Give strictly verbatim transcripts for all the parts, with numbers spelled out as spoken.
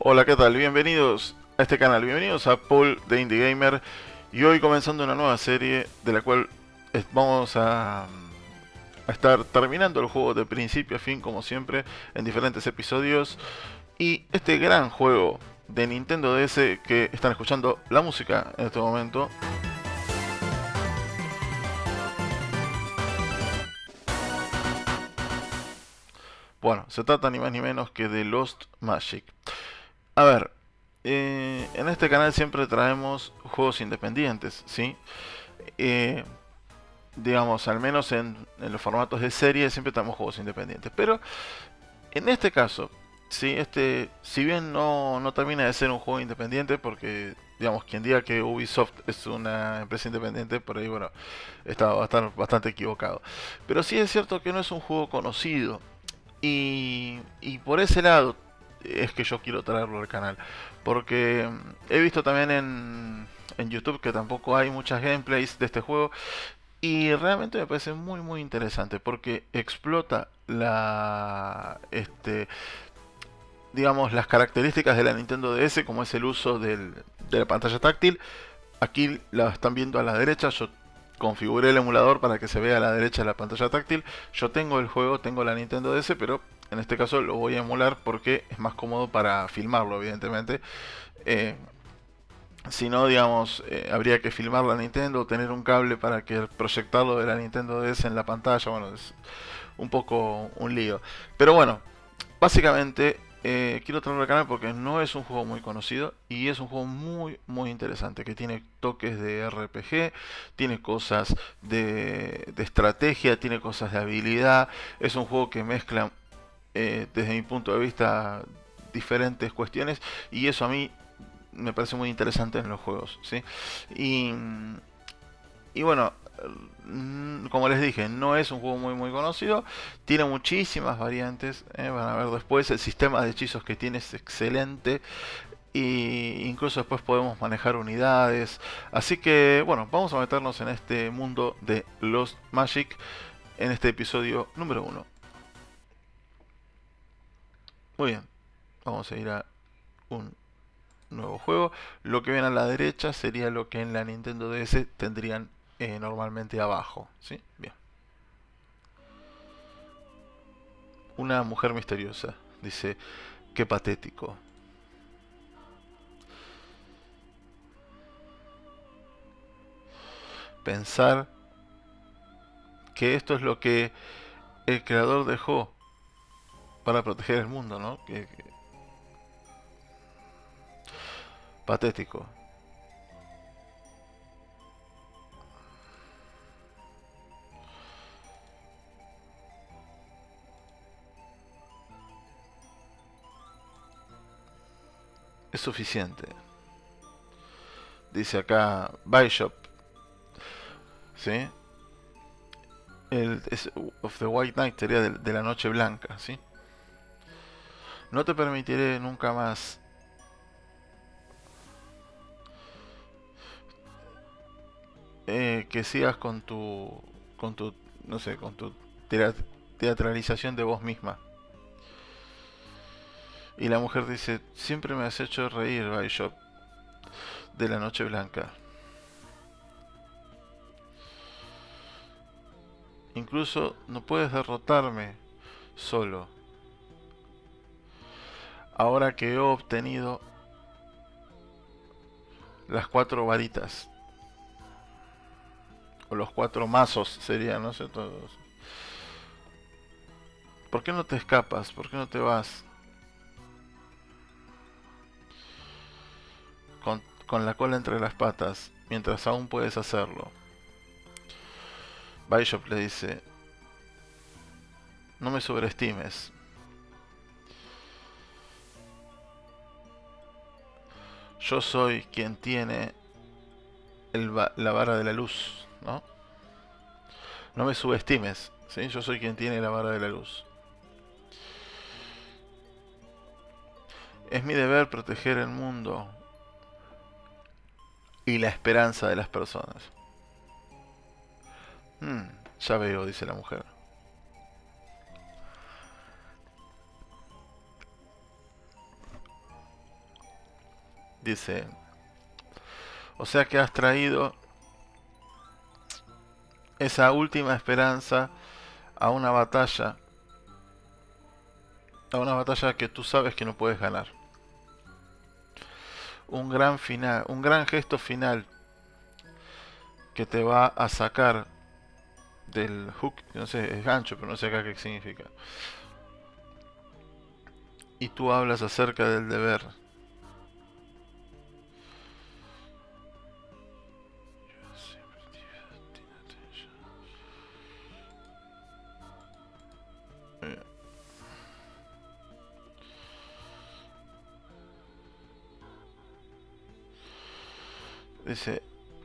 Hola, ¿qué tal? Bienvenidos a este canal, bienvenidos a Paul de Indie Gamer. Y hoy comenzando una nueva serie de la cual es- vamos a, a estar terminando el juego de principio a fin, como siempre, en diferentes episodios. Y este gran juego de Nintendo D S que están escuchando la música en este momento. Bueno, se trata ni más ni menos que de Lost Magic. A ver, eh, en este canal siempre traemos juegos independientes, ¿sí? Eh, digamos, al menos en, en los formatos de serie siempre tenemos juegos independientes. Pero en este caso, sí, este, si bien no, no termina de ser un juego independiente, porque digamos, quien diga que Ubisoft es una empresa independiente, por ahí, bueno, está, va a estar bastante equivocado. Pero sí es cierto que no es un juego conocido. Y, y por ese lado es que yo quiero traerlo al canal. Porque he visto también en, en YouTube que tampoco hay muchas gameplays de este juego. Y realmente me parece muy muy interesante porque explota la este digamos las características de la Nintendo D S como es el uso del, de la pantalla táctil. Aquí la están viendo a la derecha, yo configuré el emulador para que se vea a la derecha la pantalla táctil. Yo tengo el juego, tengo la Nintendo D S, pero en este caso lo voy a emular porque es más cómodo para filmarlo, evidentemente. Eh, si no, digamos, eh, habría que filmar la Nintendo, tener un cable para que proyectarlo de la Nintendo D S en la pantalla. Bueno, es un poco un lío. Pero bueno, básicamente eh, quiero traerlo al canal porque no es un juego muy conocido y es un juego muy muy interesante que tiene toques de R P G, tiene cosas de, de estrategia, tiene cosas de habilidad. Es un juego que mezcla eh, desde mi punto de vista diferentes cuestiones y eso a mí me parece muy interesante en los juegos, ¿sí? Y, y bueno, mm, como les dije, no es un juego muy muy conocido, tiene muchísimas variantes, ¿eh? Van a ver después, el sistema de hechizos que tiene es excelente y incluso después podemos manejar unidades, así que bueno, vamos a meternos en este mundo de Lost Magic en este episodio número uno. Muy bien, vamos a ir a un nuevo juego. Lo que ven a la derecha sería lo que en la Nintendo D S tendrían eh, normalmente abajo, ¿sí? Bien. Una mujer misteriosa. Dice, qué patético. Pensar que esto es lo que el creador dejó para proteger el mundo, ¿no? Que, que- patético. Es suficiente. Dice acá Bishop, ¿sí? El es of the White Knight sería de, de la noche blanca, ¿sí? No te permitiré nunca más eh, que sigas con tu, con tu, no sé, con tu teatralización de vos misma. Y la mujer dice, siempre me has hecho reír, Bishop, de la noche blanca. Incluso no puedes derrotarme solo. Ahora que he obtenido las cuatro varitas, o los cuatro mazos serían, no sé, todos. ¿Por qué no te escapas? ¿Por qué no te vas? Con, con la cola entre las patas, mientras aún puedes hacerlo. Bishop le dice, no me sobreestimes. Yo soy quien tiene el va la vara de la luz, ¿no? No me subestimes, ¿sí? Yo soy quien tiene la vara de la luz. Es mi deber proteger el mundo y la esperanza de las personas. Hmm, ya veo, dice la mujer. Dice, o sea que has traído esa última esperanza a una batalla, a una batalla que tú sabes que no puedes ganar. Un gran final, un gran gesto final que te va a sacar del hook, no sé, es gancho, pero no sé acá qué significa. Y tú hablas acerca del deber. Dice,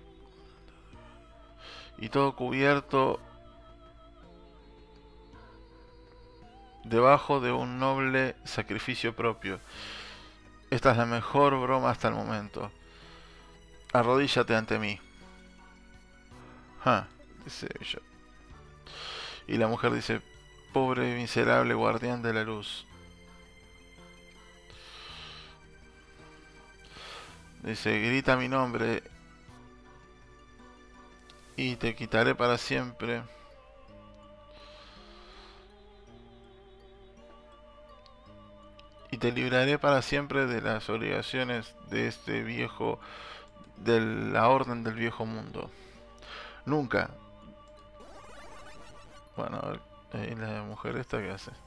y todo cubierto debajo de un noble sacrificio propio. Esta es la mejor broma hasta el momento. Arrodíllate ante mí. Ja, dice ella. Y la mujer dice, pobre y miserable guardián de la luz. Dice, grita mi nombre y te quitaré para siempre y te libraré para siempre de las obligaciones de este viejo, de la orden del viejo mundo. Nunca. Bueno, a ver, ahí la mujer esta que hace.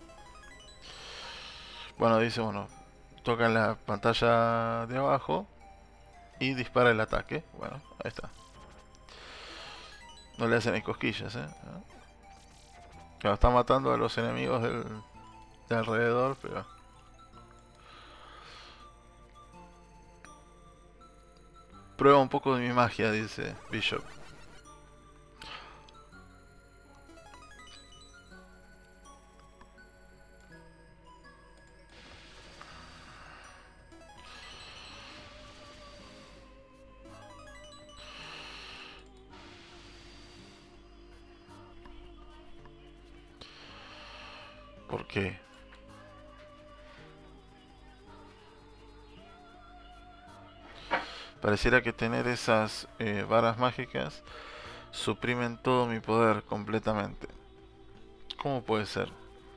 Bueno, dice, bueno, toca en la pantalla de abajo y dispara el ataque. Bueno, ahí está. No le hacen ni cosquillas, eh. Claro, está matando a los enemigos del, de alrededor, pero... Prueba un poco de mi magia, dice Bishop. ¿Por qué? Pareciera que tener esas eh, varas mágicas suprimen todo mi poder completamente. ¿Cómo puede ser?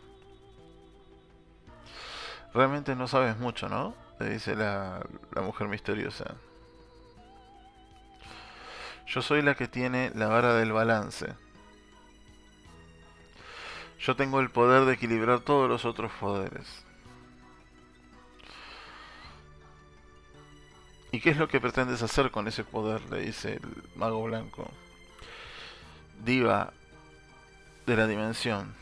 Realmente no sabes mucho, ¿no? Le dice la, la mujer misteriosa. Yo soy la que tiene la vara del balance. Yo tengo el poder de equilibrar todos los otros poderes. ¿Y qué es lo que pretendes hacer con ese poder? Le dice el mago blanco. Diva de la dimensión.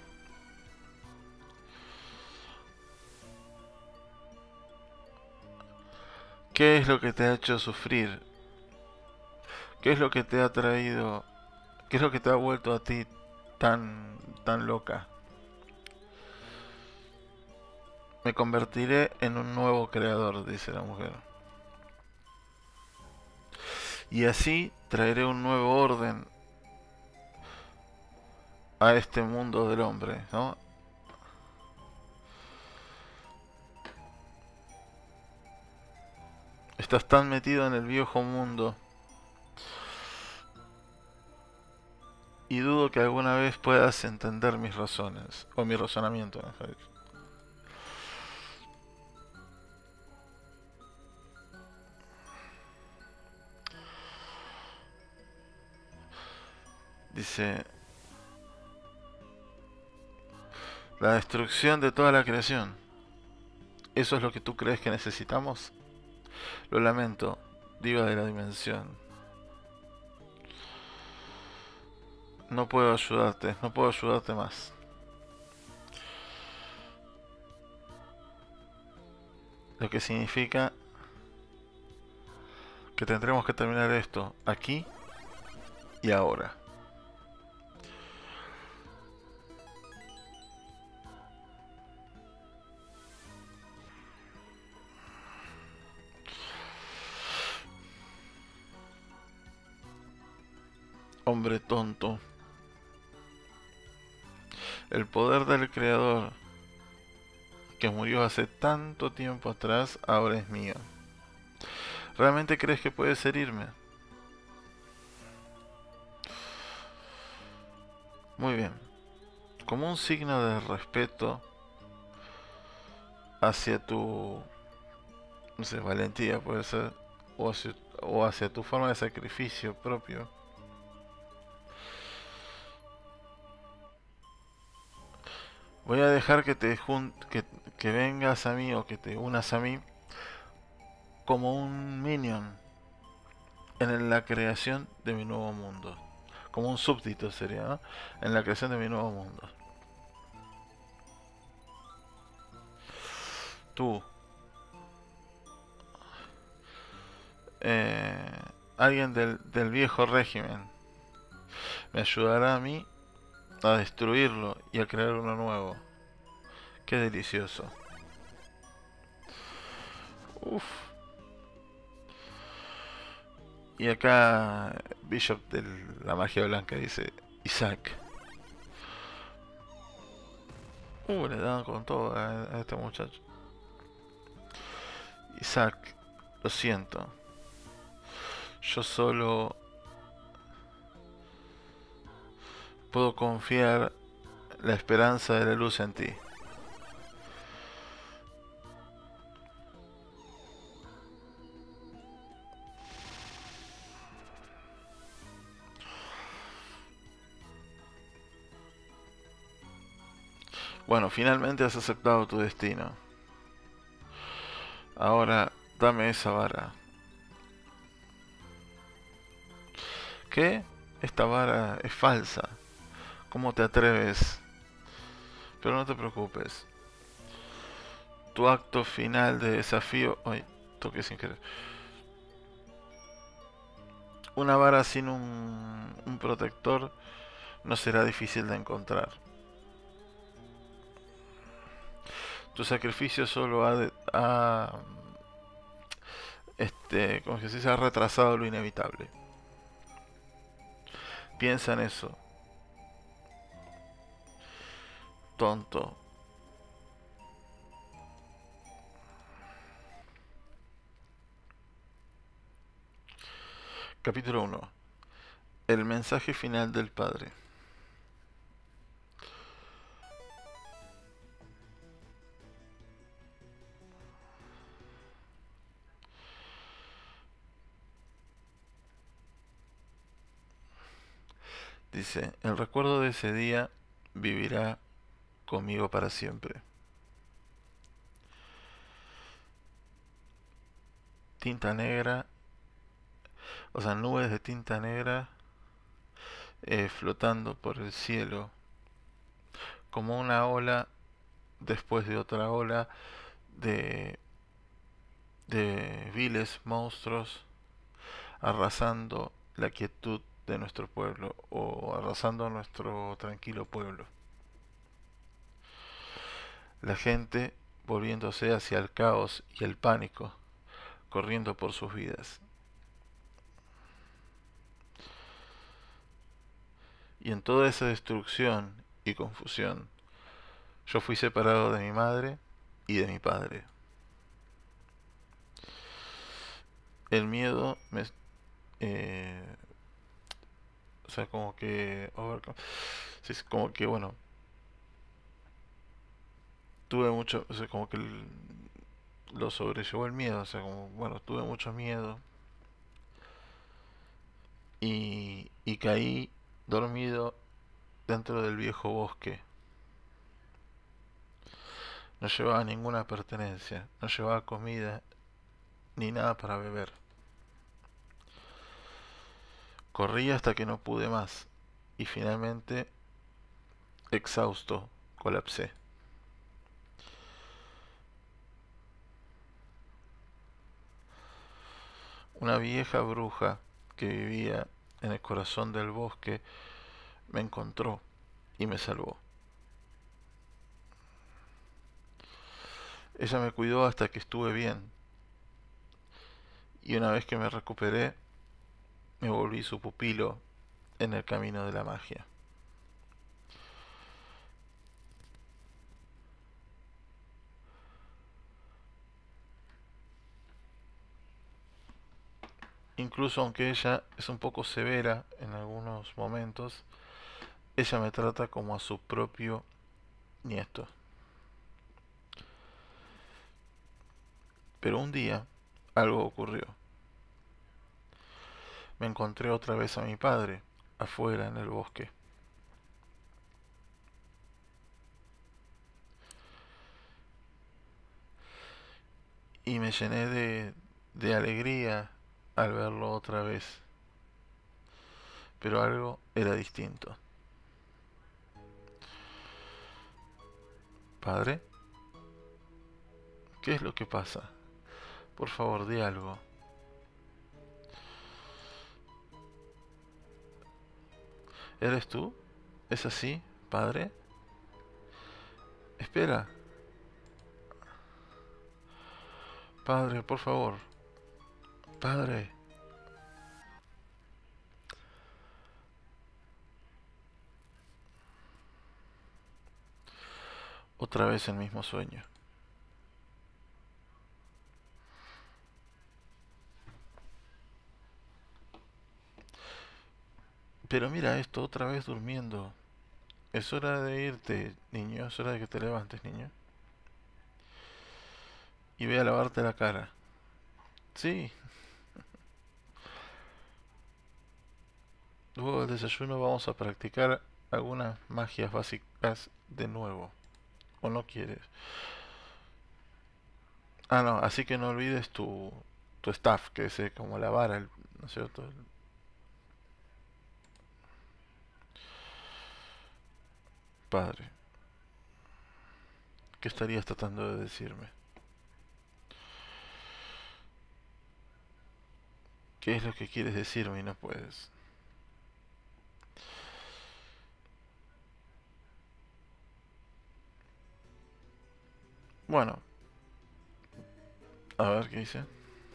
¿Qué es lo que te ha hecho sufrir? ¿Qué es lo que te ha traído? ¿Qué es lo que te ha vuelto a ti tan, tan loca? Me convertiré en un nuevo creador, dice la mujer. Y así traeré un nuevo orden a este mundo del hombre, ¿no? Estás tan metido en el viejo mundo y dudo que alguna vez puedas entender mis razones, o mi razonamiento, mejor dicho. Dice, la destrucción de toda la creación. ¿Eso es lo que tú crees que necesitamos? Lo lamento, diva de la dimensión. No puedo ayudarte, no puedo ayudarte más. Lo que significa que tendremos que terminar esto aquí y ahora. Hombre tonto. El poder del creador que murió hace tanto tiempo atrás ahora es mío. ¿Realmente crees que puedes herirme? Muy bien. Como un signo de respeto hacia tu, no sé, valentía puede ser, o hacia, o hacia tu forma de sacrificio propio, voy a dejar que te jun que, que vengas a mí o que te unas a mí como un minion en la creación de mi nuevo mundo. Como un súbdito sería, ¿no? En la creación de mi nuevo mundo. Tú, eh, alguien del, del viejo régimen, me ayudará a mí a destruirlo y a crear uno nuevo. Qué delicioso. Uf. Y acá Bishop de la magia blanca dice, Isaac. Uh, le dan con todo a, a este muchacho. Isaac, lo siento. Yo solo puedo confiar la esperanza de la luz en ti. Bueno, finalmente has aceptado tu destino. Ahora, dame esa vara. ¿Qué? Esta vara es falsa. ¿Cómo te atreves? Pero no te preocupes. Tu acto final de desafío... Ay, toqué sin querer. Una vara sin un, un protector no será difícil de encontrar. Tu sacrificio solo ha, de, ha este, como que se ha retrasado lo inevitable. Piensa en eso, tonto. Capítulo uno. El mensaje final del Padre. Dice, el recuerdo de ese día vivirá conmigo para siempre. Tinta negra, o sea, nubes de tinta negra eh, flotando por el cielo, como una ola después de otra ola de, de viles monstruos arrasando la quietud de nuestro pueblo o arrasando nuestro tranquilo pueblo. La gente volviéndose hacia el caos y el pánico, corriendo por sus vidas. Y en toda esa destrucción y confusión, yo fui separado de mi madre y de mi padre. El miedo me... Eh, o sea, como que... overcome- sí, es como que, bueno, tuve mucho... O sea, como que el- lo sobrellevó el miedo. O sea, como, bueno, tuve mucho miedo. Y, y caí dormido dentro del viejo bosque. No llevaba ninguna pertenencia, no llevaba comida ni nada para beber. Corrí hasta que no pude más y finalmente, exhausto, colapsé. Una vieja bruja que vivía en el corazón del bosque me encontró y me salvó. Ella me cuidó hasta que estuve bien y una vez que me recuperé me volví su pupilo en el camino de la magia. incluso aunque ella es un poco severa en algunos momentos, ella me trata como a su propio nieto. Pero un día algo ocurrió. Me encontré otra vez a mi padre, afuera en el bosque. Y me llené de, de alegría al verlo otra vez. Pero algo era distinto. ¿Padre? ¿Qué es lo que pasa? Por favor, di algo. ¿Eres tú? ¿Es así, padre? Espera. Padre, por favor. Padre. Otra vez el mismo sueño. Pero mira esto, otra vez durmiendo. Es hora de irte, niño. Es hora de que te levantes, niño. Y ve a lavarte la cara. Sí. Luego del desayuno vamos a practicar algunas magias básicas de nuevo. ¿O no quieres? Ah, no. Así que no olvides tu, tu staff, que es eh, como la vara, el- ¿no es cierto? Padre, ¿qué estarías tratando de decirme? ¿Qué es lo que quieres decirme y no puedes? Bueno, a ver qué dice.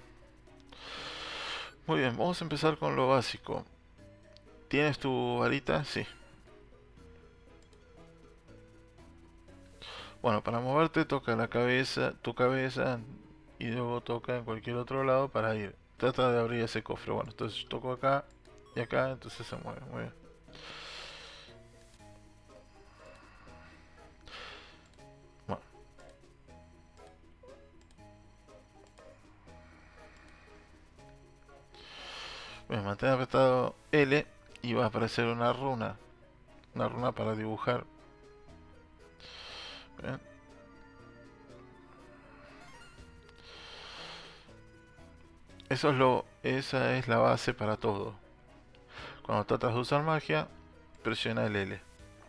Muy bien, vamos a empezar con lo básico. ¿Tienes tu varita? Sí. Bueno, para moverte toca la cabeza, tu cabeza y luego toca en cualquier otro lado para ir. Trata de abrir ese cofre. Bueno, entonces toco acá y acá, entonces se mueve. Muy bien. Bueno, bien, mantén apretado L y va a aparecer una runa. Una runa para dibujar. Bien. Eso es lo, esa es la base para todo. Cuando tratas de usar magia, presiona el L.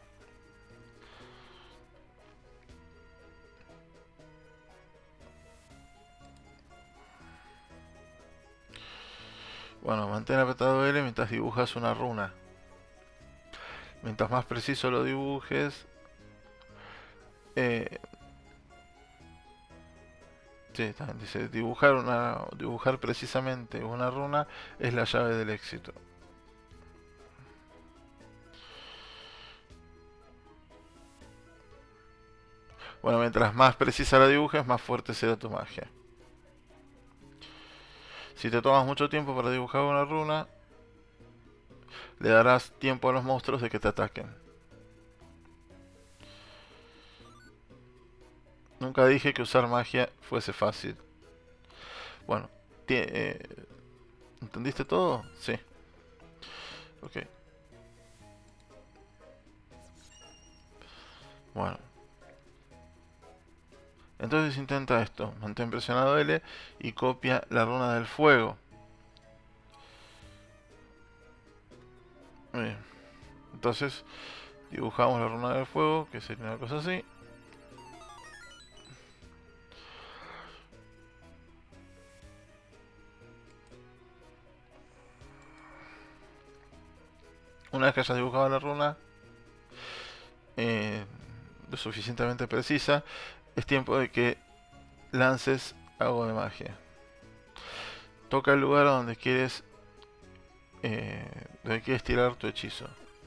Bueno, mantén apretado L mientras dibujas una runa. Mientras más preciso lo dibujes, eh, sí, también dice dibujar una, dibujar precisamente una runa es la llave del éxito. Bueno, mientras más precisa la dibujes, más fuerte será tu magia. Si te tomas mucho tiempo para dibujar una runa, le darás tiempo a los monstruos de que te ataquen. Nunca dije que usar magia fuese fácil. Bueno, eh, ¿entendiste todo? Sí. Ok. Bueno. Entonces intenta esto. Mantén presionado L y copia la runa del fuego. Muy bien. Entonces dibujamos la runa del fuego, que sería una cosa así. Una vez que hayas dibujado la runa eh, lo suficientemente precisa, es tiempo de que lances algo de magia. Toca el lugar donde quieres eh, donde quieres tirar tu hechizo.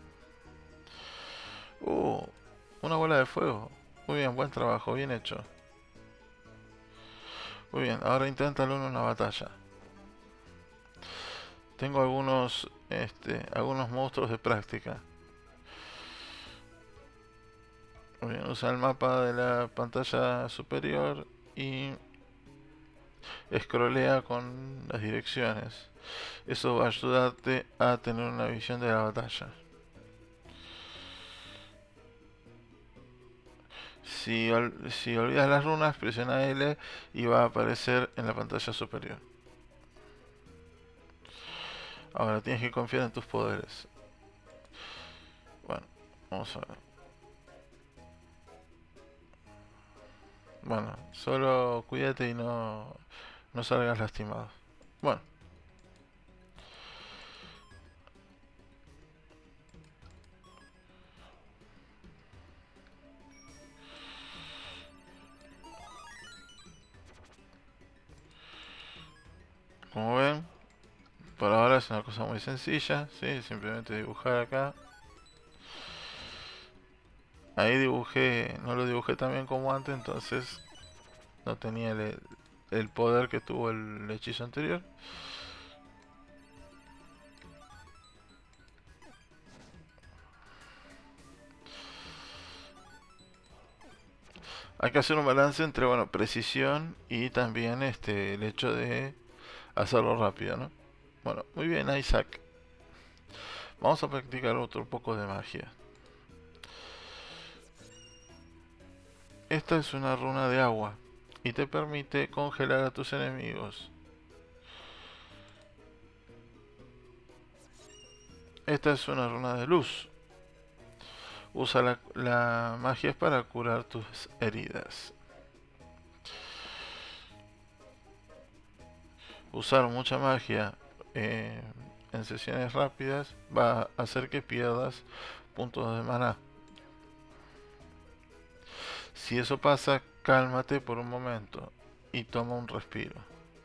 Uh, una bola de fuego. Muy bien, buen trabajo, bien hecho. Muy bien, ahora inténtalo en una batalla. tengo algunos, este, algunos monstruos de práctica. Muy bien, usa el mapa de la pantalla superior y escrolea con las direcciones. Eso va a ayudarte a tener una visión de la batalla. Si, ol si olvidas las runas, presiona L y va a aparecer en la pantalla superior. Ahora tienes que confiar en tus poderes. Bueno, vamos a ver. Bueno, solo cuídate y no, no salgas lastimado. Bueno. Como ven, por ahora es una cosa muy sencilla, ¿sí? Simplemente dibujar acá. Ahí dibujé, no lo dibujé tan bien como antes, entonces no tenía el, el poder que tuvo el hechizo anterior. Hay que hacer un balance entre, bueno, precisión y también este el hecho de hacerlo rápido, ¿no? Bueno, muy bien, Isaac. Vamos a practicar otro poco de magia. Esta es una runa de agua y te permite congelar a tus enemigos. Esta es una runa de luz. Usa la, la magia para curar tus heridas. Usar mucha magia eh, en sesiones rápidas va a hacer que pierdas puntos de maná. Si eso pasa, cálmate por un momento y toma un respiro.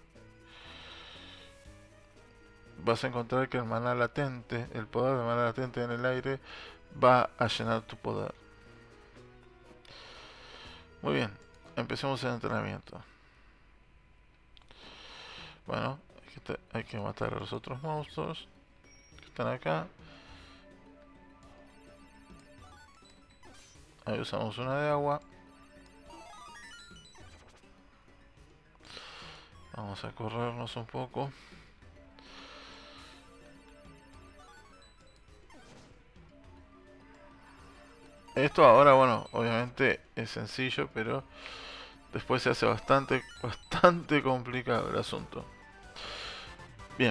Vas a encontrar que el maná latente, el poder de maná latente en el aire, va a llenar tu poder. Muy bien, empecemos el entrenamiento. Bueno, hay que, hay que matar a los otros monstruos que están acá. Ahí usamos una de agua. Vamos a corrernos un poco. Esto ahora, bueno, obviamente es sencillo, pero después se hace bastante, bastante complicado el asunto. Bien.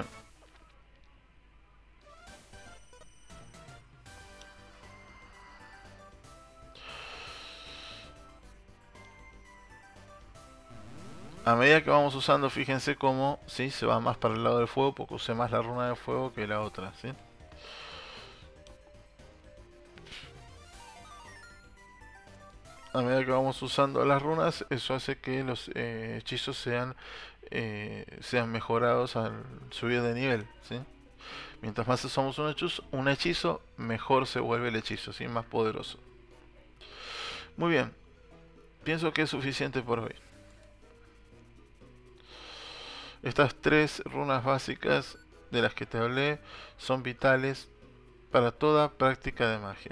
A medida que vamos usando, fíjense cómo, ¿sí? Se va más para el lado del fuego, porque usé más la runa de fuego que la otra, ¿sí? A medida que vamos usando las runas, eso hace que los eh, hechizos sean eh, sean mejorados al subir de nivel, ¿sí? Mientras más usamos un hechizo, un hechizo, mejor se vuelve el hechizo, ¿sí? Más poderoso. Muy bien, pienso que es suficiente por hoy. Estas tres runas básicas de las que te hablé son vitales para toda práctica de magia.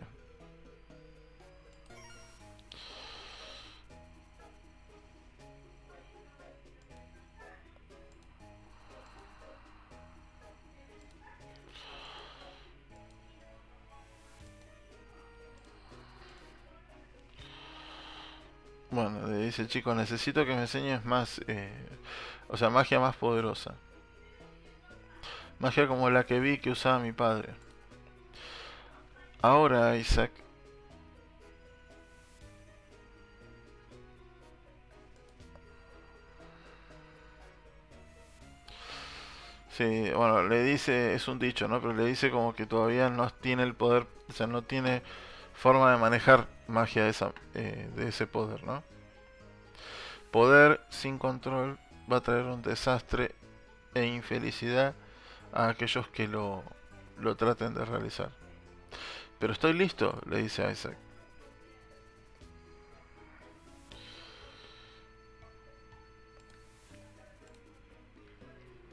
Bueno, le dice el chico, necesito que me enseñes más, eh, o sea, magia más poderosa. Magia como la que vi que usaba mi padre. Ahora, Isaac. Sí, bueno, le dice, es un dicho, ¿no? Pero le dice como que todavía no tiene el poder, o sea, no tiene forma de manejar magia de, esa, eh, de ese poder, ¿no? Poder sin control va a traer un desastre e infelicidad a aquellos que lo, lo traten de realizar. Pero estoy listo, le dice a Isaac.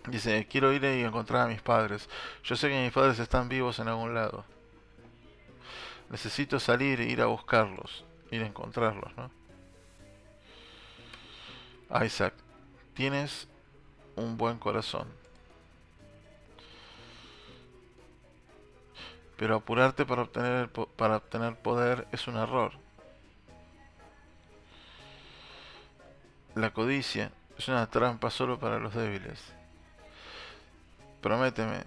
Dice, quiero ir y encontrar a mis padres. Yo sé que mis padres están vivos en algún lado. Necesito salir e ir a buscarlos. Ir a encontrarlos, ¿no? Isaac, tienes un buen corazón. Pero apurarte para obtener, para obtener poder es un error. La codicia es una trampa solo para los débiles. Prométeme.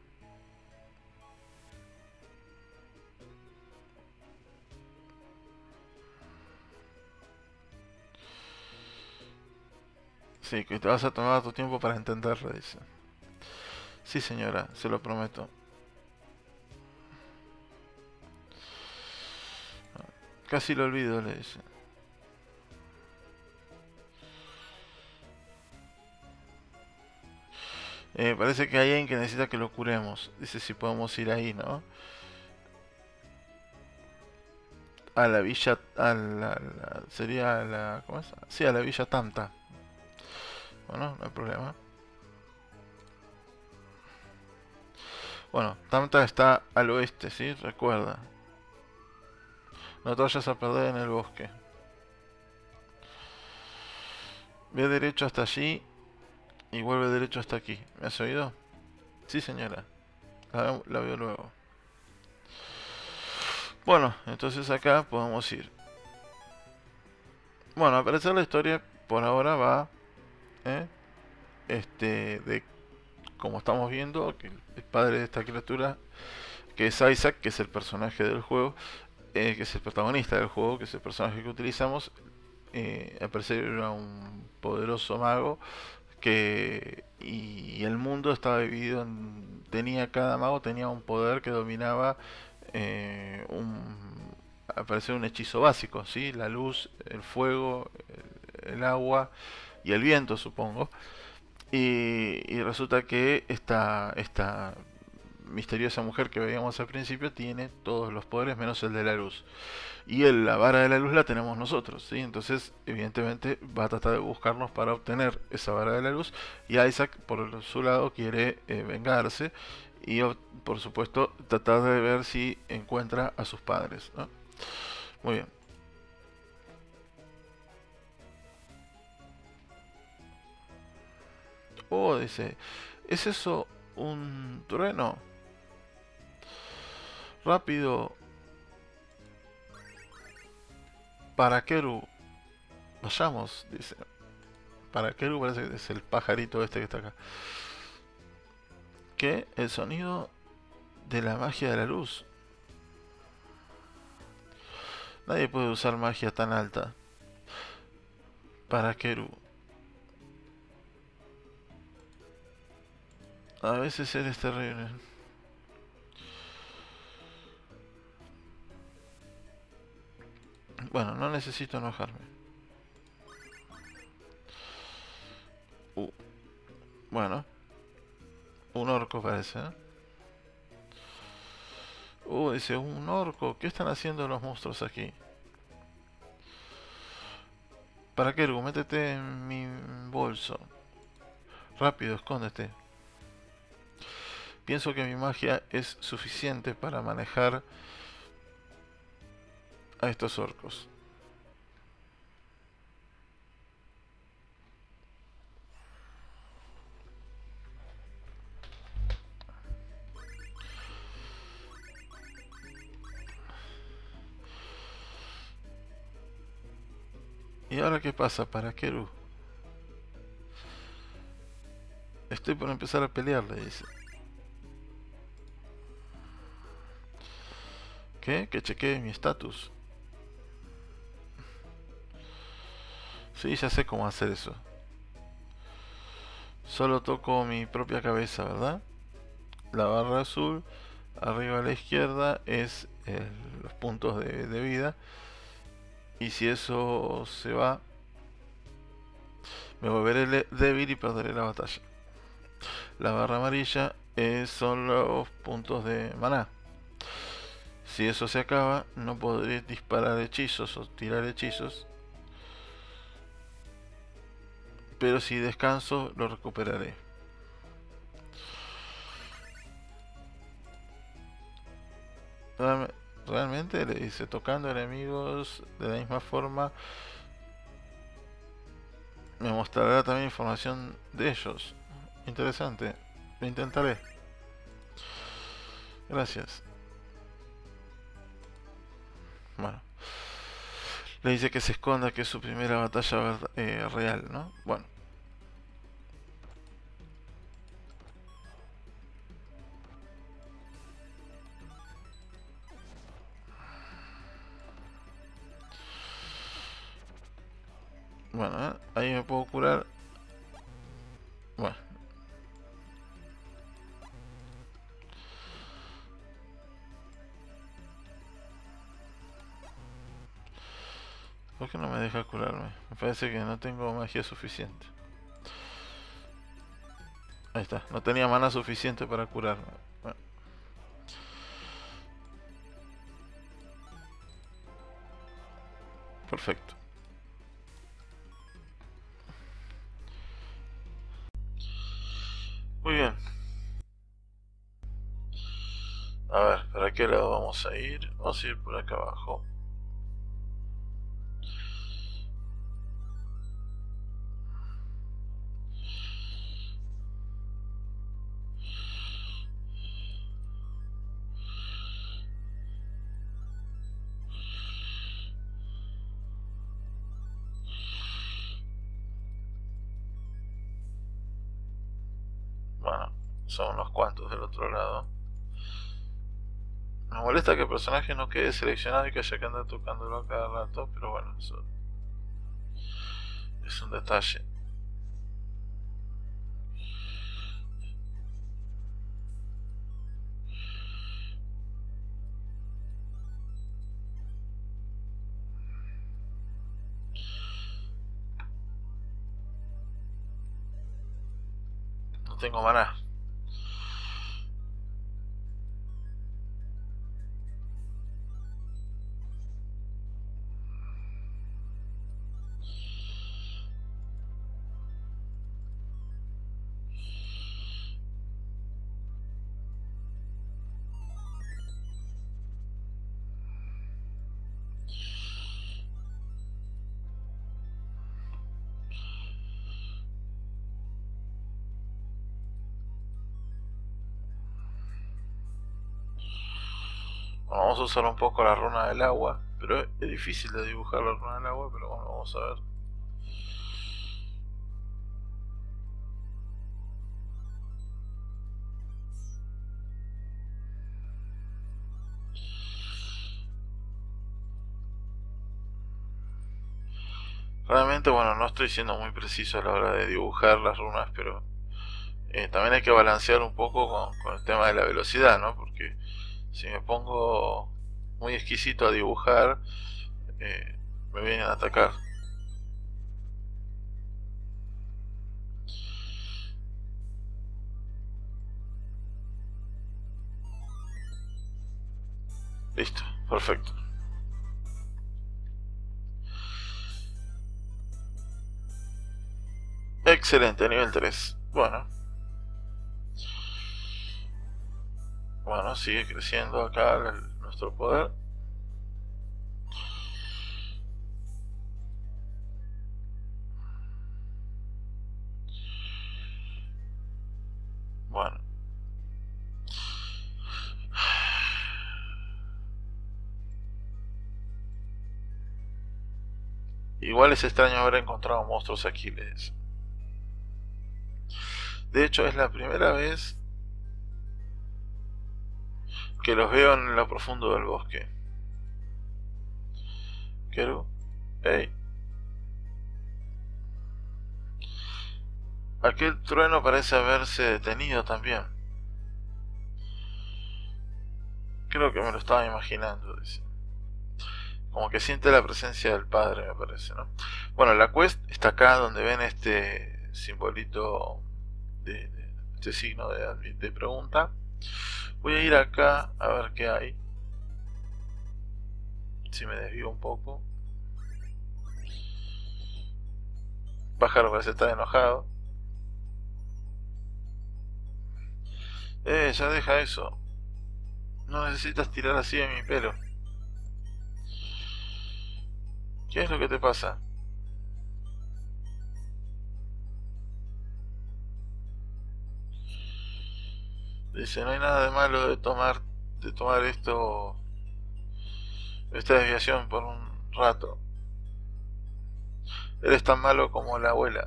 Sí, que te vas a tomar tu tiempo para entenderlo, dice. Sí, señora, se lo prometo. Casi lo olvido, le dice. Eh, parece que hay alguien que necesita que lo curemos. Dice si podemos ir ahí, ¿no? A la villa... A la, la- sería la... ¿Cómo es? Sí, a la villa Tanta. Bueno, no hay problema. Bueno, Tamta está al oeste, ¿sí? Recuerda. No te vayas a perder en el bosque. Ve derecho hasta allí y vuelve derecho hasta aquí. ¿Me has oído? Sí, señora. La, la veo luego. Bueno, entonces acá podemos ir. Bueno, al parecer la historia por ahora va... ¿eh? Este, de como estamos viendo, que el padre de esta criatura, que es Isaac, que es el personaje del juego, eh, que es el protagonista del juego, que es el personaje que utilizamos, eh, al parecer era un poderoso mago que y el mundo estaba dividido en, tenía cada mago tenía un poder que dominaba eh, un al parecer un hechizo básico, ¿sí? La luz, el fuego, el, el agua y el viento, supongo. Y, y resulta que esta, esta misteriosa mujer que veíamos al principio tiene todos los poderes menos el de la luz. Y el, la vara de la luz la tenemos nosotros, ¿sí? Entonces, evidentemente, va a tratar de buscarnos para obtener esa vara de la luz. Y Isaac, por su lado, quiere eh, vengarse. Y, por supuesto, tratar de ver si encuentra a sus padres, ¿no? Muy bien. Oh, dice, ¿es eso un trueno? Rápido, para Keru. Vayamos, dice. Para Keru parece que es el pajarito este que está acá. Que el sonido de la magia de la luz. Nadie puede usar magia tan alta. Para Keru. A veces eres terrible. Bueno, no necesito enojarme. Uh, bueno, un orco parece, ¿eh? Uh, dice, un orco. ¿Qué están haciendo los monstruos aquí? Para Keru, métete en mi bolso. Rápido, escóndete. Pienso que mi magia es suficiente para manejar a estos orcos. ¿Y ahora qué pasa para Keru? Estoy por empezar a pelear, le dice. ¿Qué? Que chequee mi estatus. Sí, ya sé cómo hacer eso. Solo toco mi propia cabeza, ¿verdad? La barra azul, arriba a la izquierda, es el, los puntos de, de vida. Y si eso se va, me volveré débil y perderé la batalla. La barra amarilla es, son los puntos de maná. Si eso se acaba, no podré disparar hechizos o tirar hechizos. Pero si descanso, lo recuperaré. Realme- Realmente le dice tocando enemigos de la misma forma me mostrará también información de ellos. Interesante. Lo intentaré. Gracias. Bueno. Le dice que se esconda, que es su primera batalla ver- eh, real, ¿no? Bueno. Bueno, ¿eh? Ahí me puedo curar. Bueno. ¿Por qué no me deja curarme? Me parece que no tengo magia suficiente. Ahí está. No tenía mana suficiente para curarme. Bueno, perfecto. Muy bien. A ver, ¿para qué lado vamos a ir? Vamos a ir por acá abajo. Bueno, son unos cuantos del otro lado. Me molesta que el personaje no quede seleccionado y que haya que andar tocándolo a cada rato, pero bueno, eso es un detalle. No tengo maná. Bueno, vamos a usar un poco la runa del agua, pero es difícil de dibujar la runa del agua, pero bueno, vamos a ver. Realmente, bueno, no estoy siendo muy preciso a la hora de dibujar las runas, pero eh, también hay que balancear un poco con, con el tema de la velocidad, ¿no? Porque si me pongo muy exquisito a dibujar, eh, me vienen a atacar. Listo, perfecto. Excelente, nivel tres. Bueno, bueno, sigue creciendo acá el- nuestro poder. Bueno. Igual es extraño haber encontrado monstruos Aquiles. De hecho, es la primera vez que los veo en lo profundo del bosque. Quiero. Hey. Aquel trueno parece haberse detenido también. Creo que me lo estaba imaginando, dice. Como que siente la presencia del padre, me parece, ¿no? Bueno, la quest está acá donde ven este simbolito de, de este signo de, de pregunta. Voy a ir acá a ver qué hay. Si me desvío un poco. Pájaro parece estar enojado. Eh, ya deja eso. No necesitas tirar así de mi pelo. ¿Qué es lo que te pasa? Dice, no hay nada de malo de tomar de tomar esto, esta desviación por un rato. Eres tan malo como la abuela.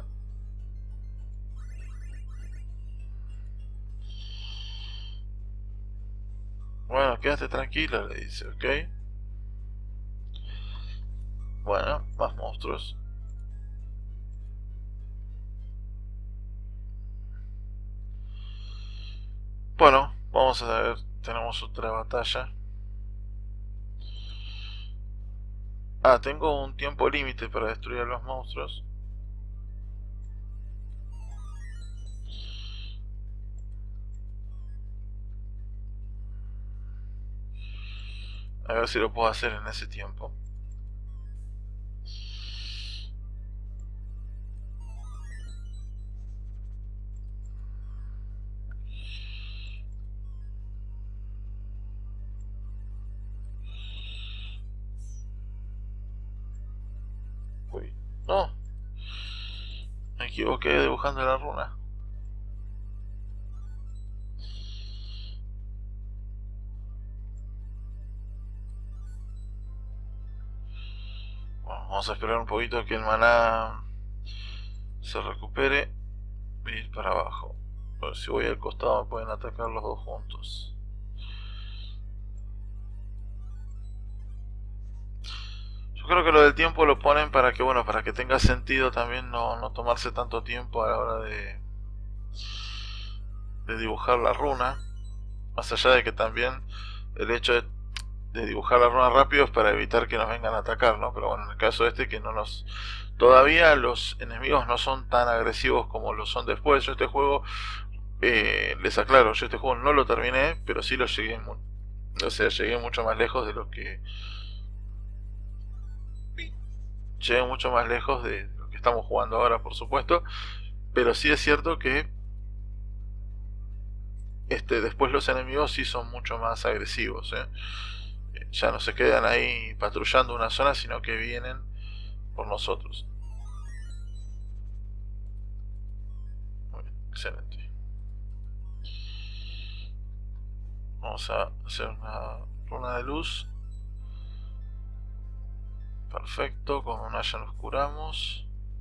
Bueno, quédate tranquilo, le dice, ¿ok? Bueno, más monstruos. Bueno, vamos a ver, tenemos otra batalla. Ah, tengo un tiempo límite para destruir a los monstruos. A ver si lo puedo hacer en ese tiempo. Uy, no. Me equivoqué dibujando la runa. Bueno, vamos a esperar un poquito a que el maná se recupere y ir para abajo. Pero si voy al costado me pueden atacar los dos juntos. Yo creo que lo del tiempo lo ponen para que, bueno, para que tenga sentido también no, no tomarse tanto tiempo a la hora de, de dibujar la runa. Más allá de que también el hecho de, de dibujar la runa rápido es para evitar que nos vengan a atacar, ¿no? Pero bueno, en el caso este que no nos... Todavía los enemigos no son tan agresivos como lo son después. Yo este juego, eh, les aclaro, yo este juego no lo terminé, pero sí lo llegué, o sea, llegué mucho más lejos de lo que... Llegué mucho más lejos de lo que estamos jugando ahora, por supuesto. Pero sí es cierto que este, después los enemigos sí son mucho más agresivos, ¿eh? Ya no se quedan ahí patrullando una zona, sino que vienen por nosotros. Muy bien, excelente. Vamos a hacer una runa de luz. Perfecto, con una ya nos curamos.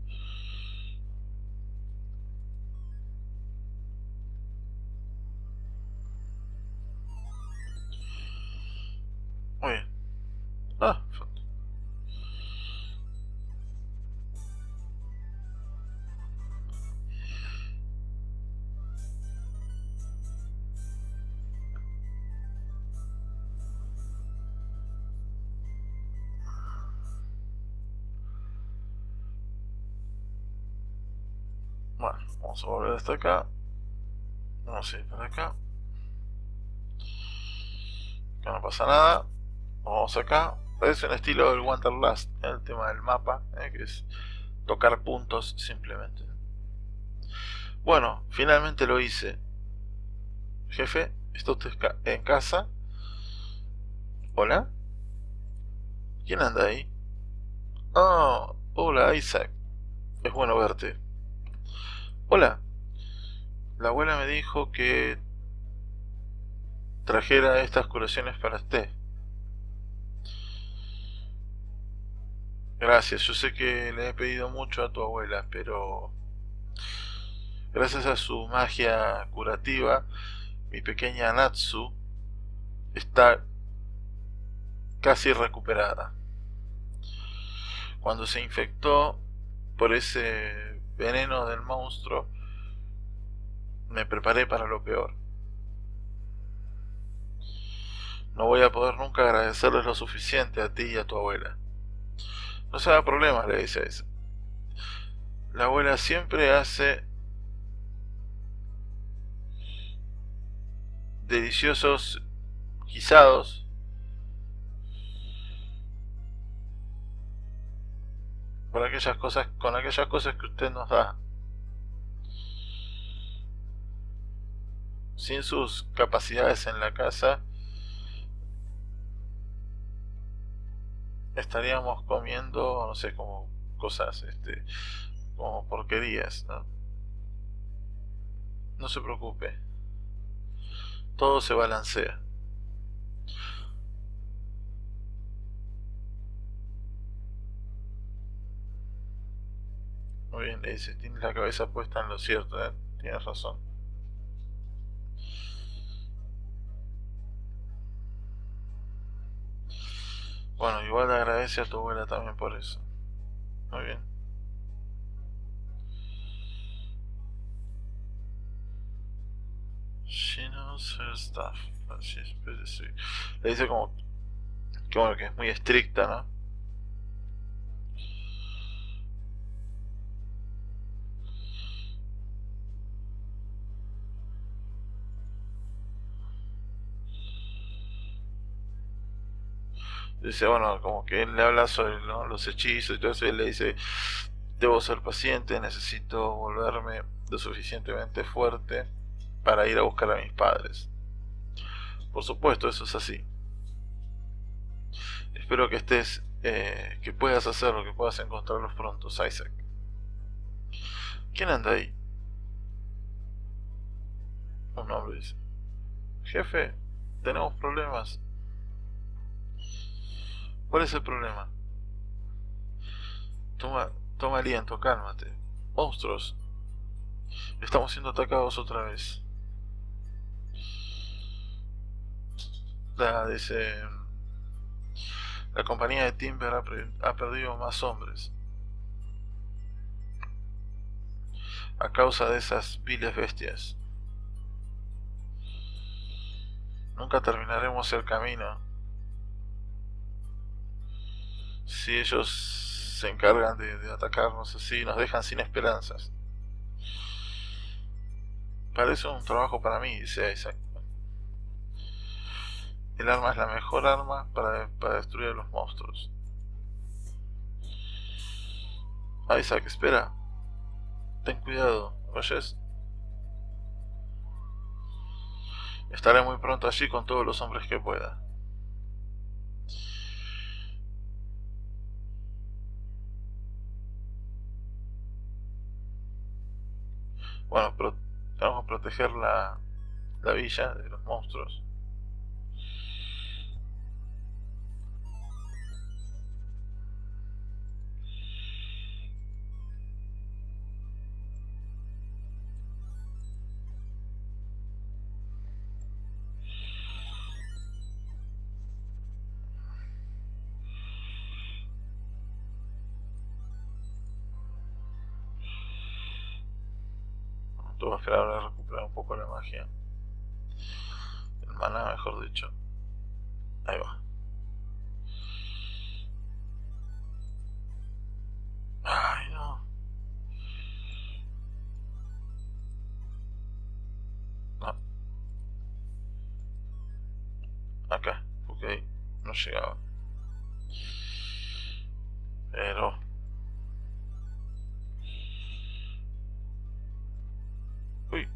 Muy bien. Ah, perfecto. Bueno, vamos a volver hasta acá. Vamos a ir para acá. Acá no pasa nada. Vamos acá. Es un estilo del Wanderlust, ¿eh? El tema del mapa, ¿eh? Que es tocar puntos simplemente. Bueno, finalmente lo hice. Jefe, ¿está usted en casa? ¿Hola? ¿Quién anda ahí? Oh, hola Isaac. Es bueno verte. Hola. La abuela me dijo que trajera estas curaciones para usted. Gracias, yo sé que le he pedido mucho a tu abuela, pero gracias a su magia curativa, mi pequeña Natsu está casi recuperada. Cuando se infectó por ese veneno del monstruo, me preparé para lo peor. No voy a poder nunca agradecerles lo suficiente a ti y a tu abuela. No se haga problema, le dice a esa. La abuela siempre hace deliciosos guisados con aquellas cosas, con aquellas cosas que usted nos da. Sin sus capacidades en la casa, estaríamos comiendo, no sé, como cosas, este, como porquerías, ¿no? No se preocupe, todo se balancea. Muy bien, le dice, tienes la cabeza puesta en lo cierto, ¿eh? Tienes razón. Bueno, igual le agradece a tu abuela también por eso. Muy bien. She knows her stuff, but she's pretty strict. Le dice como, como que es muy estricta, ¿no? Dice, bueno, como que él le habla sobre, ¿no?, los hechizos y todo eso, y él le dice, debo ser paciente, necesito volverme lo suficientemente fuerte para ir a buscar a mis padres. Por supuesto, eso es así. Espero que estés, eh, que puedas hacerlo, que puedas encontrarlos pronto, Isaac. ¿Quién anda ahí? Un hombre dice, jefe, tenemos problemas. ¿Cuál es el problema? Toma, toma aliento, cálmate. Monstruos. Estamos siendo atacados otra vez. La, dice, la compañía de Timber ha, ha perdido más hombres a causa de esas viles bestias. Nunca terminaremos el camino si ellos se encargan de, de atacarnos así, nos dejan sin esperanzas. Parece un trabajo para mí, dice Isaac. El arma es la mejor arma para, para destruir a los monstruos. Isaac, espera. Ten cuidado, ¿oyes? Estaré muy pronto allí con todos los hombres que pueda. Bueno, pero tenemos que proteger la, la villa de los monstruos. Tuve que esperar a recuperar un poco la magia. El maná, mejor dicho. Ahí va. Ay, no. No. Acá, ok. No llegaba. Pero... Uy.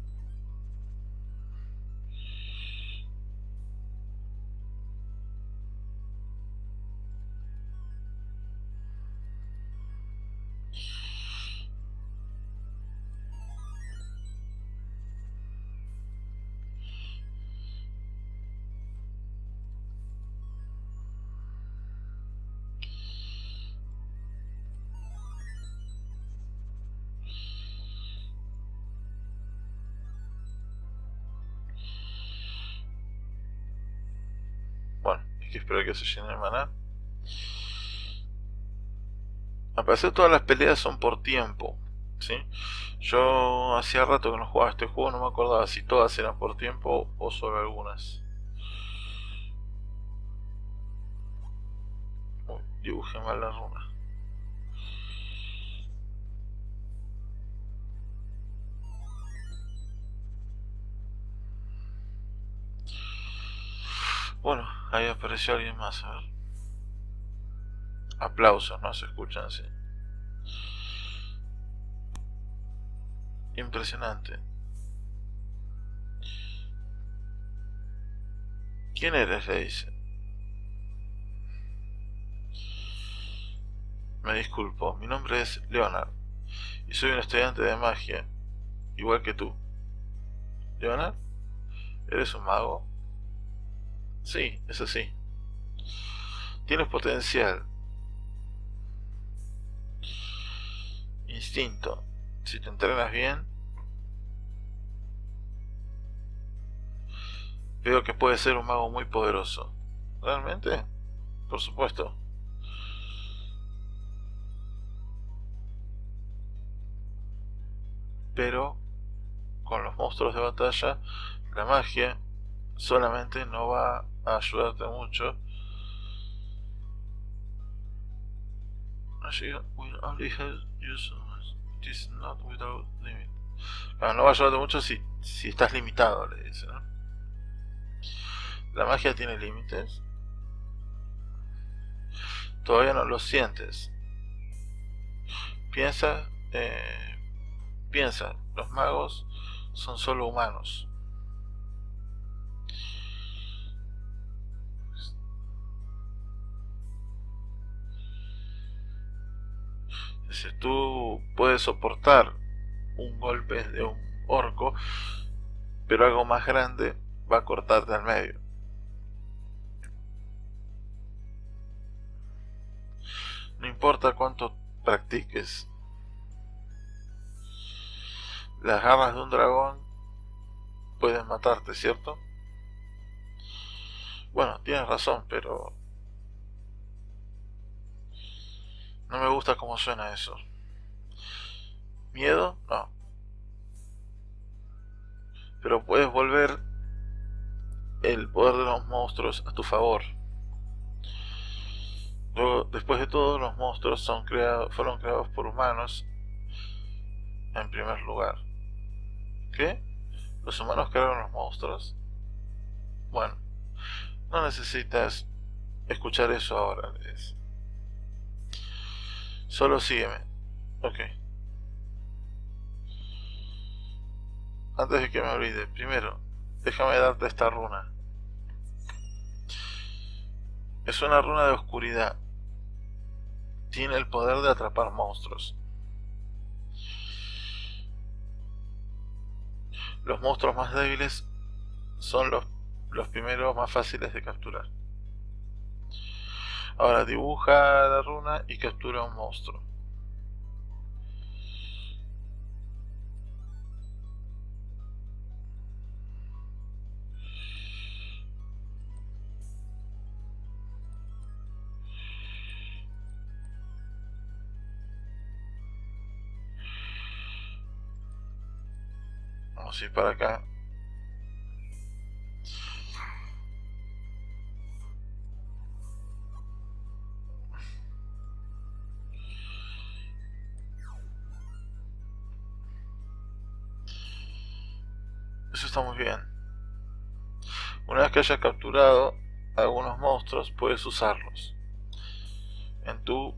Bueno, hay que esperar que se llene el maná. Al parecer todas las peleas son por tiempo, ¿sí? Yo hacía rato que no jugaba este juego, no me acordaba si todas eran por tiempo o solo algunas. Uy, dibujé mal la runa. Bueno, ahí apareció alguien más, a ver. Aplausos, no se escuchan así. Impresionante. ¿Quién eres? Le dice. Me disculpo, mi nombre es Leonard y soy un estudiante de magia, igual que tú. ¿Leonard? ¿Eres un mago? Sí, es así. Tienes potencial, instinto. Si te entrenas bien, veo que puedes ser un mago muy poderoso. ¿Realmente? Por supuesto. Pero con los monstruos de batalla, la magia solamente no va a ayudarte mucho. She will only help you so much. It is not without limit. Claro, no va a ayudarte mucho si, si estás limitado, le dice, ¿no? La magia tiene límites. Todavía no lo sientes. Piensa, eh, piensa, los magos son solo humanos. Si tú puedes soportar un golpe de un orco, pero algo más grande va a cortarte al medio. No importa cuánto practiques. Las garras de un dragón pueden matarte, ¿cierto? Bueno, tienes razón, pero no me gusta cómo suena eso. ¿Miedo? No. Pero puedes volver el poder de los monstruos a tu favor. Luego, después de todo, los monstruos son creados, fueron creados por humanos en primer lugar. ¿Qué? ¿Los humanos crearon los monstruos? Bueno, no necesitas escuchar eso ahora, le dice. Solo sígueme. Ok. Antes de que me olvide, primero, déjame darte esta runa. Es una runa de oscuridad. Tiene el poder de atrapar monstruos. Los monstruos más débiles son los, los primeros más fáciles de capturar. Ahora dibuja la runa y captura un monstruo. Vamos a ir para acá. Eso está muy bien. Una vez que hayas capturado algunos monstruos, puedes usarlos en tu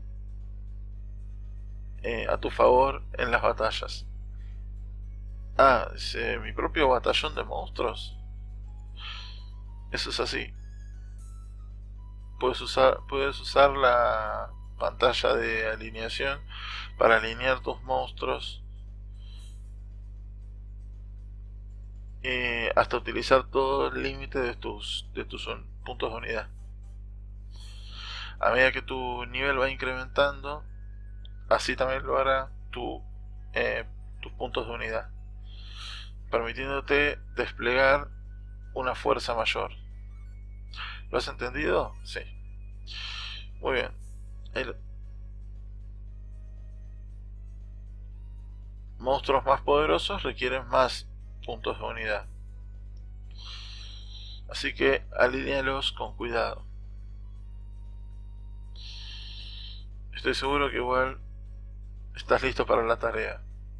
eh, a tu favor en las batallas. Ah, dice, mi propio batallón de monstruos. Eso es así. Puedes usar, puedes usar la pantalla de alineación para alinear tus monstruos eh, hasta utilizar todo el límite de tus, de tus puntos de unidad. A medida que tu nivel va incrementando, así también lo hará tu, eh, tus puntos de unidad, permitiéndote desplegar una fuerza mayor. ¿Lo has entendido? Sí. Muy bien. El... Monstruos más poderosos requieren más puntos de unidad. Así que alínealos con cuidado. Estoy seguro que igual estás listo para la tarea.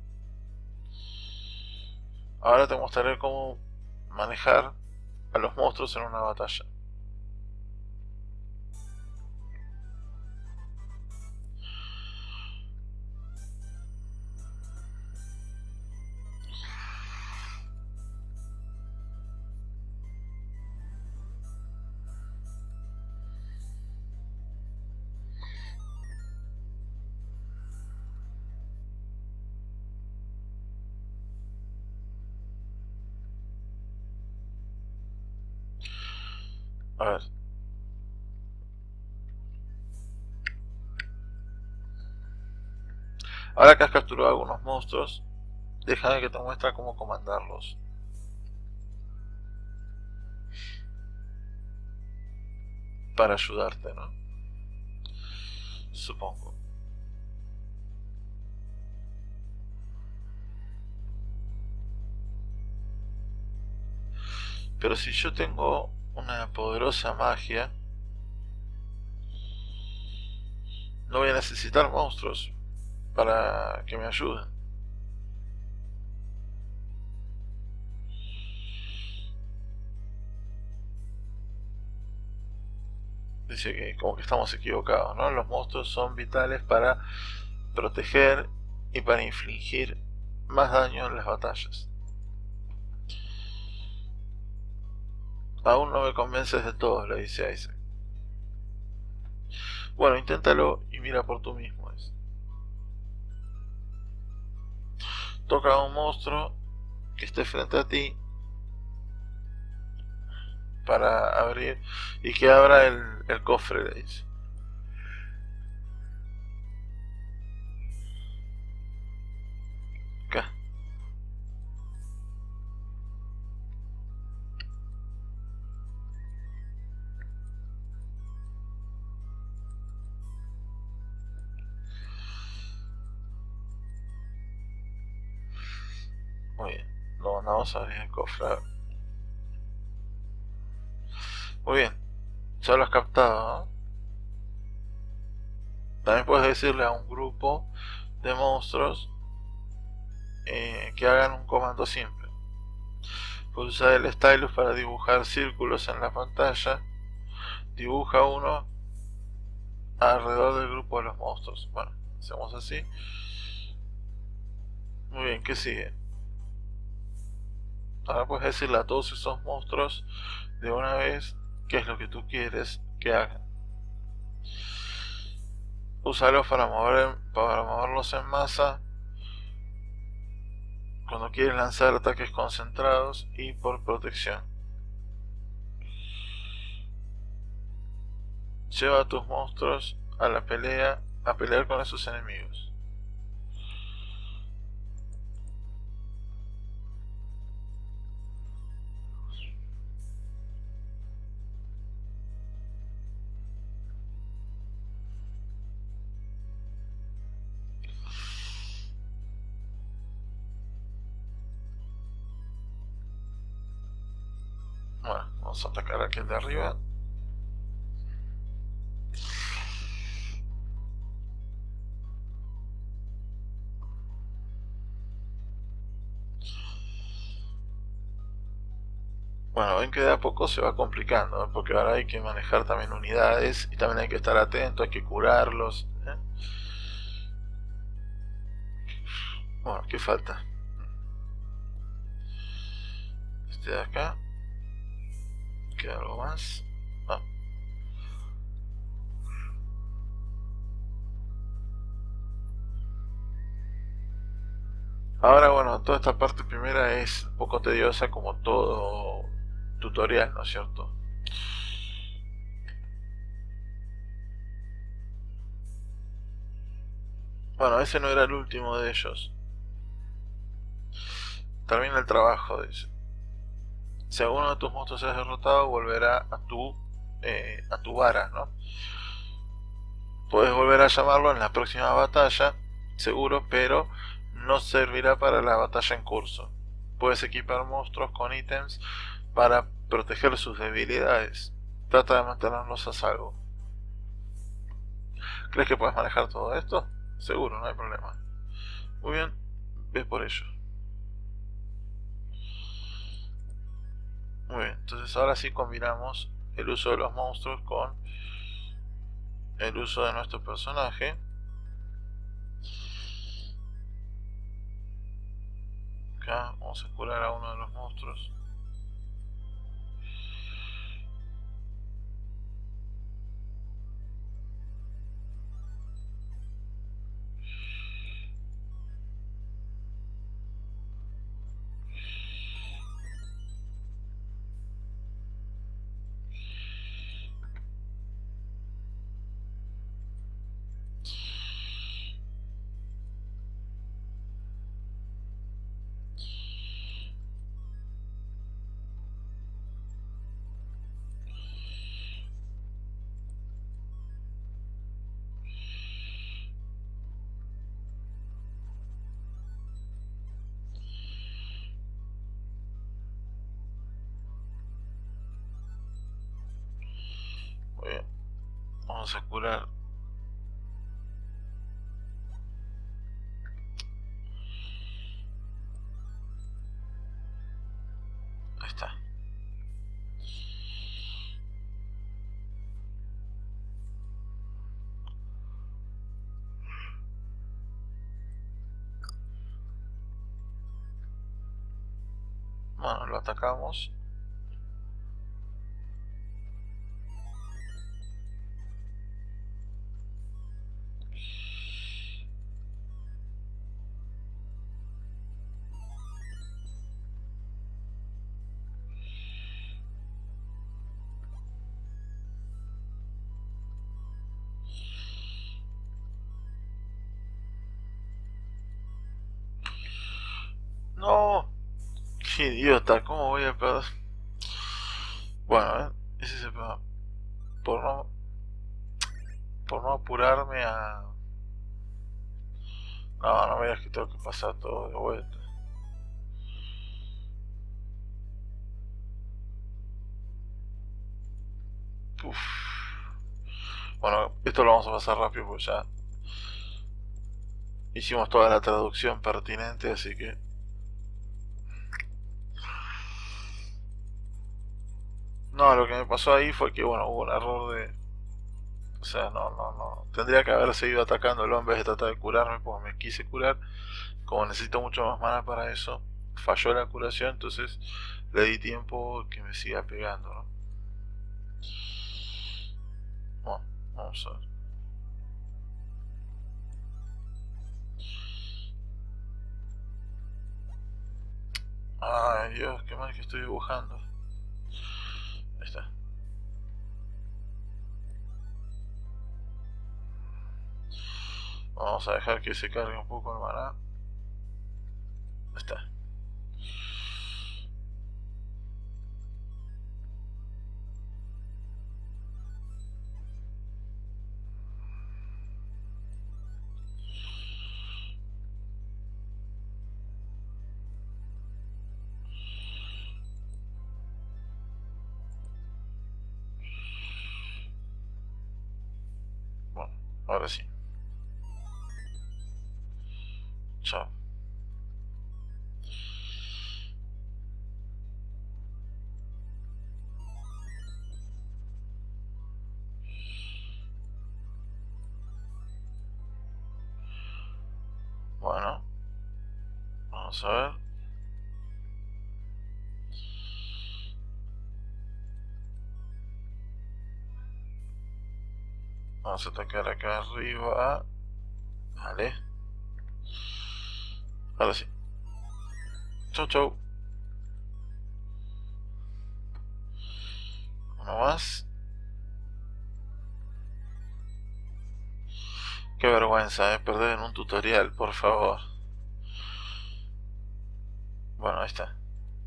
Ahora te mostraré cómo manejar a los monstruos en una batalla. A ver. Ahora que has capturado algunos monstruos, déjame que te muestre cómo comandarlos. Para ayudarte, ¿no? Supongo. Pero si yo tengo una poderosa magia, no voy a necesitar monstruos para que me ayuden. Dice que como que estamos equivocados, ¿no? Los monstruos son vitales para proteger y para infligir más daño en las batallas. Aún no me convences de todo, le dice Isaac. Bueno, inténtalo y mira por tú mismo. Es. Toca a un monstruo que esté frente a ti para abrir y que abra el, el cofre, le dice. Acá. Muy bien, lo mandamos a abrir el cofre. Muy bien, ya lo has captado, ¿no? También puedes decirle a un grupo de monstruos eh, que hagan un comando simple. Puedes usar el stylus para dibujar círculos en la pantalla. Dibuja uno alrededor del grupo de los monstruos. Bueno, hacemos así. Muy bien, ¿qué sigue? Ahora puedes decirle a todos esos monstruos de una vez qué es lo que tú quieres que hagan. Úsalos para, mover, para moverlos en masa cuando quieres lanzar ataques concentrados y por protección. Lleva a tus monstruos a la pelea, a pelear con esos enemigos. Bueno, vamos a atacar a aquel de arriba. Bueno, ven que de a poco se va complicando, ¿eh? Porque ahora hay que manejar también unidades y también hay que estar atento, hay que curarlos, ¿eh? Bueno, ¿qué falta? Este de acá. Queda algo más. Ah. Ahora, bueno, toda esta parte primera es un poco tediosa como todo tutorial, ¿no es cierto? Bueno, ese no era el último de ellos. Termina el trabajo, dice. Si alguno de tus monstruos es derrotado, volverá a tu, eh, a tu vara, ¿no? Puedes volver a llamarlo en la próxima batalla, seguro, pero no servirá para la batalla en curso. Puedes equipar monstruos con ítems para proteger sus debilidades. Trata de mantenerlos a salvo. ¿Crees que puedes manejar todo esto? Seguro, no hay problema. Muy bien, ves por ello. Muy bien, entonces ahora sí combinamos el uso de los monstruos con el uso de nuestro personaje. Acá vamos a curar a uno de los monstruos. Vamos a curar. Ahí está. Bueno, lo atacamos. No, qué idiota, ¿cómo voy a perder? Bueno, ¿eh? Ese se pega. Por no, por no apurarme a... No, no me digas que tengo que pasar todo de vuelta. Uf. Bueno, esto lo vamos a pasar rápido porque ya hicimos toda la traducción pertinente, así que... No, lo que me pasó ahí fue que, bueno, hubo un error de... O sea, no, no, no. Tendría que haber seguido atacándolo en vez de tratar de curarme, porque me quise curar. Como necesito mucho más mana para eso, falló la curación, entonces le di tiempo que me siga pegando, ¿no? Bueno, vamos a ver. Ay, Dios, qué mal que estoy dibujando. Ahí está. Vamos a dejar que se cargue un poco el maná. Ahí está. Bueno, ahora sí. Chao. Bueno, vamos a ver. Vamos a atacar acá arriba. Vale. Ahora sí. Chau, chau. Uno más. Qué vergüenza, eh, perder en un tutorial, por favor. Bueno, ahí está.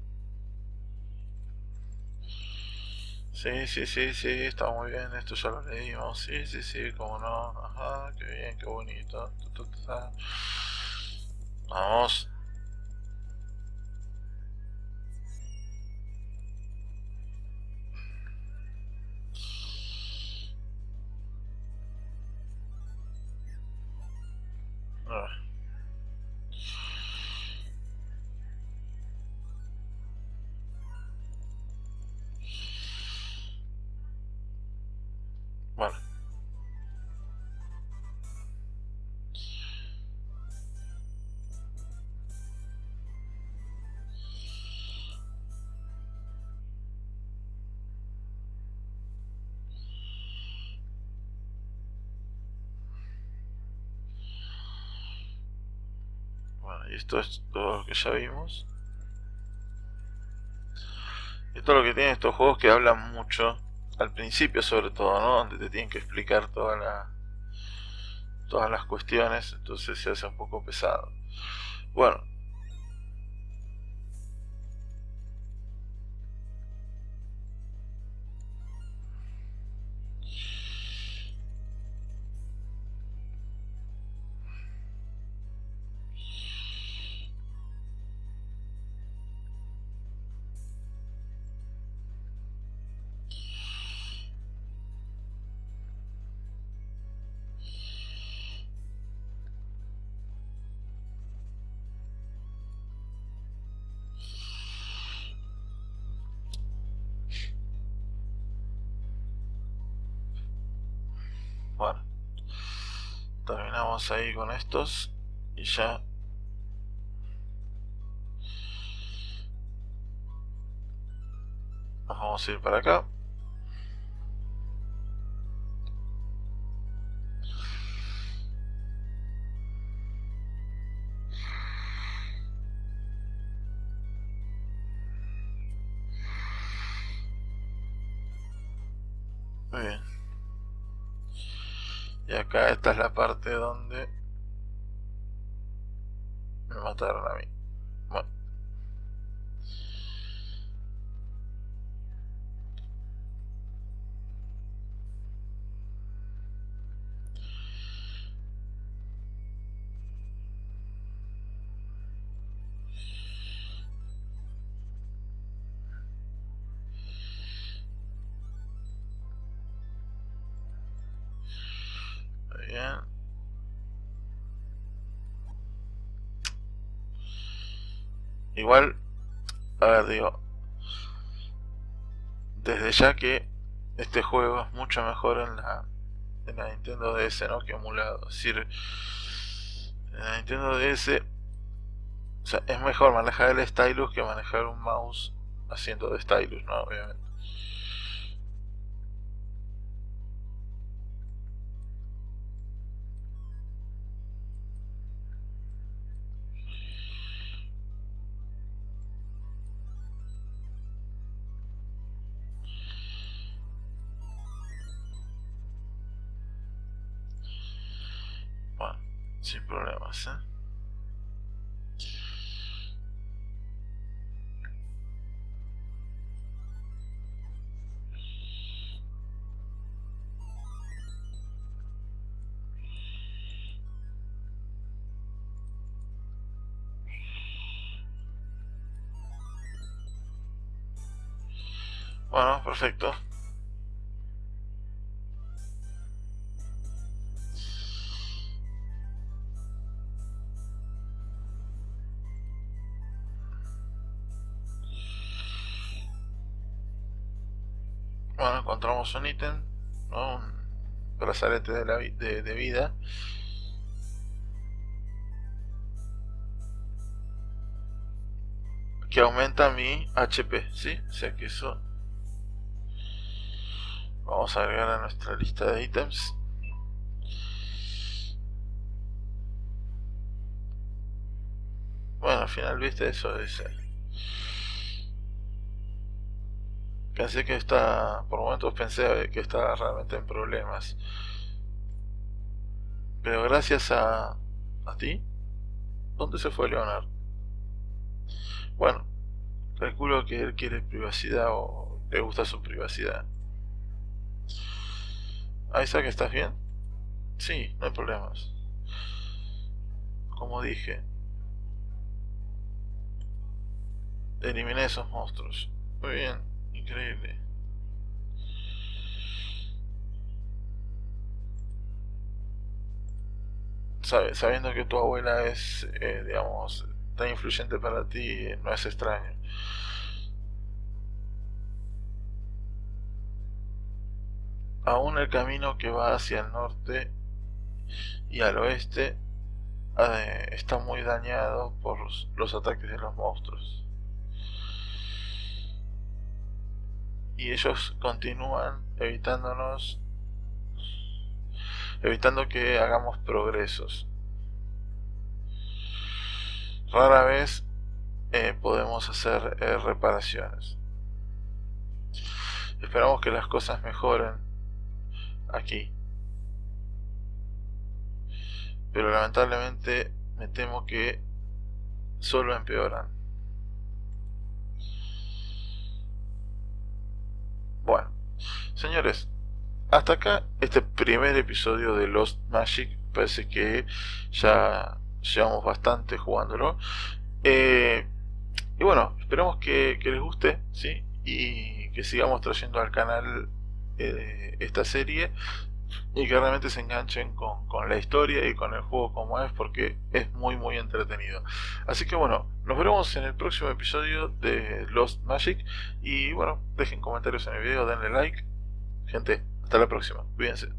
Sí, sí, sí, sí, está muy bien, esto ya lo leímos. Sí, sí, sí, cómo no. Ajá, qué bien, qué bonito. Tu, tu, tu, ta. Vamos. Ah, bueno, bueno, y esto es todo lo que ya vimos. Esto es lo que tienen estos juegos que hablan mucho, al principio sobre todo, ¿no? Donde te tienen que explicar toda la, todas las cuestiones, entonces se hace un poco pesado. Bueno, Bueno, terminamos ahí con estos y ya nos vamos a ir para acá. Muy bien. Y acá esta es la parte donde me mataron a mí. Bueno. Muy bien. Igual, a ver, digo, desde ya que este juego es mucho mejor en la, en la Nintendo D S, ¿no? Que emulado. Es decir, en la Nintendo D S, o sea, es mejor manejar el stylus que manejar un mouse haciendo de stylus, ¿no? Obviamente. Bueno, sin problemas, ¿eh? Bueno, perfecto. Bueno, encontramos un ítem, ¿no? Un brazalete de, la vi de, de vida. Que aumenta mi H P, ¿sí? O sea que eso vamos a agregar a nuestra lista de ítems. Bueno, al final, viste, eso es... Pensé que está... Por momentos pensé que estaba realmente en problemas. Pero gracias a... ¿A ti? ¿Dónde se fue Leonard? Bueno, calculo que él quiere privacidad o le gusta su privacidad. Isaac, ¿estás bien? Sí, no hay problemas. Como dije, eliminé esos monstruos. Muy bien, increíble. Sabe, sabiendo que tu abuela es, eh, digamos, tan influyente para ti, no es extraño. Aún el camino que va hacia el norte y al oeste eh, está muy dañado por los ataques de los monstruos. Y ellos continúan evitándonos, evitando que hagamos progresos. Rara vez eh, podemos hacer eh, reparaciones. Esperamos que las cosas mejoren aquí, pero lamentablemente me temo que solo empeoran. Bueno, señores, hasta acá este primer episodio de Lost Magic. Parece que ya llevamos bastante jugándolo. Eh, y bueno, esperamos que, que les guste, ¿sí? Y que sigamos trayendo al canal eh, esta serie y que realmente se enganchen con, con la historia y con el juego como es, porque es muy muy entretenido. Así que bueno, nos veremos en el próximo episodio de Lost Magic y bueno, dejen comentarios en el video, denle like. Gente, hasta la próxima, cuídense.